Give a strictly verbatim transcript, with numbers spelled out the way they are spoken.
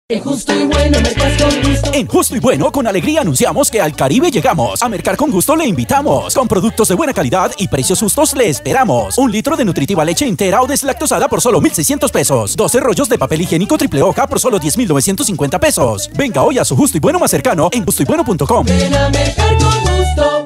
En Justo y Bueno, mercas con gusto. En Justo y Bueno, con alegría anunciamos que al Caribe llegamos. A mercar con gusto le invitamos. Con productos de buena calidad y precios justos le esperamos. Un litro de nutritiva leche entera o deslactosada por solo mil seiscientos pesos. doce rollos de papel higiénico triple hoja por solo diez mil novecientos cincuenta pesos. Venga hoy a su Justo y Bueno más cercano en justo y bueno punto com. Ven a mercar con gusto.